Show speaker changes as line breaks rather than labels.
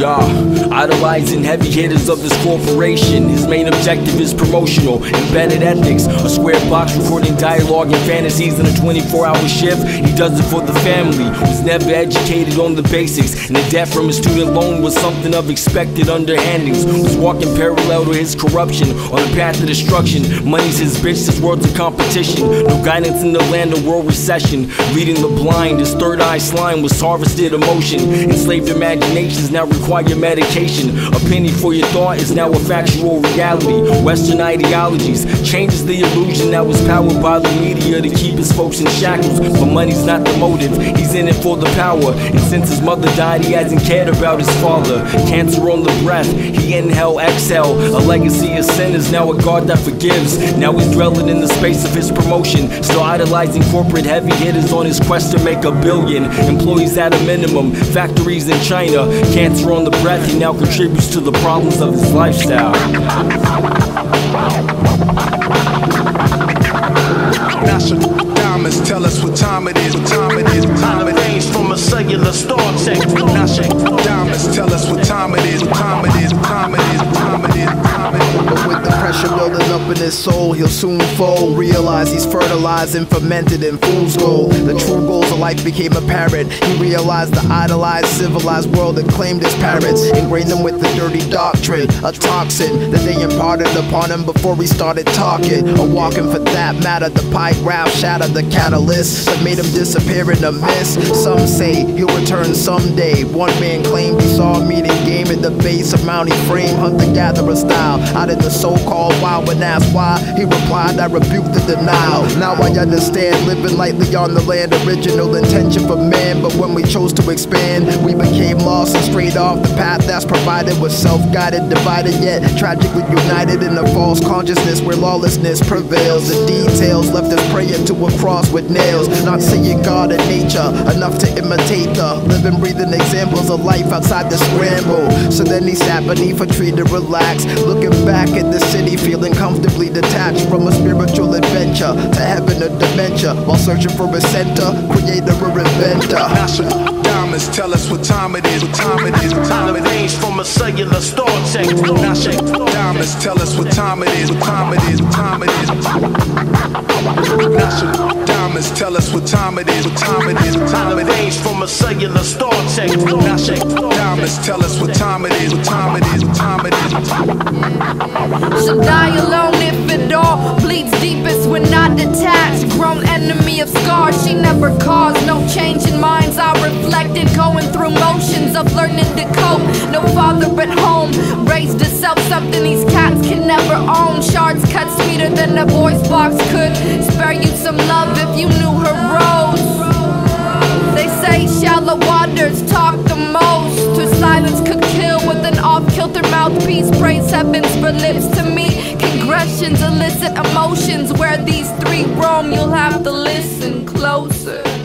Idolizing heavy hitters of this corporation. His main objective is promotional, embedded ethics. A square box recording dialogue and fantasies in a 24-hour shift. He does it for the family, was never educated on the basics. And the debt from his student loan was something of expected underhandings. Was walking parallel to his corruption, on the path to destruction. Money's his bitch, this world's a competition. No guidance in the land of world recession. Leading the blind, his third eye slime was harvested emotion. Enslaved imaginations now require medication. A penny for your thought is now a factual reality. Western ideologies changes the illusion that was powered by the media to keep his folks in shackles. But money's not the motive, he's in it for the power. And since his mother died, he hasn't cared about his father. Cancer on the breath, he inhale, exhale. A legacy of sin is now a God that forgives. Now he's dwelling in the space of his promotion, still idolizing corporate heavy hitters on his quest to make $1 billion. Employees at a minimum, factories in China. Cancer on the breath, he now contributes to the problems of his lifestyle.
Diamonds tell us what time it is, what time it is, what time it is. From a cellular star check. Diamonds tell us what time it is, what time it is, what time it is, what time it is, what time it is.
But with the pressure building up in his soul, he'll soon fold. Realize he's fertilized and fermented in fool's gold. The true goals of life became apparent. He realized the idolized, civilized world that claimed his parents, ingrained them with the dirty doctrine, a toxin that they imparted upon him before he started talking or walking. For that matter, the pie graph shattered the catalyst that made him disappear in a mist. Some say he'll return someday. One man claimed he saw a meeting game at the base of Mount Ephraim, hunter-gatherer style, out in the so-called wild. When asked why, he replied, I rebuke the denial. Now I understand, living lightly on the land, original intention for man. But when we chose to expand, we became lost and strayed off the path that's provided. Was self-guided, divided yet tragically united in a false consciousness where lawlessness prevails. The details left us praying to a cross with nails, not seeing God and nature enough to imitate the living, breathing examples of life outside the scramble. So then he sat beneath a tree to relax, looking back at the city, feeling comfortably detached from a spiritual adventure to heaven or dementia, while searching for a center, creator or inventor.
Diamonds tell us what time it is, what time it is, what time it is. From a cellular star check. Diamonds tell us what time it is, what time it is, what time it is. Diamonds tell us what time it is, what time it is, what time it is. From a cellular star check. Diamonds tell us what time it is, what time it is, what time it is.
Should die alone if it all bleeds deepest when not detached. Grown enemy of scars, she never caused no change in minds. I reflected, going through motions of learning to cope. No father at home, raised herself, something these cats can never own. Shards cut sweeter than a voice box could. Spare you some love if you knew her rose. They say shallow waters talk the most. To silence could kill with an off-kilter mouthpiece. Praise heavens for lips to me. Congressions elicit emotions. Where these three roam, you'll have to listen closer.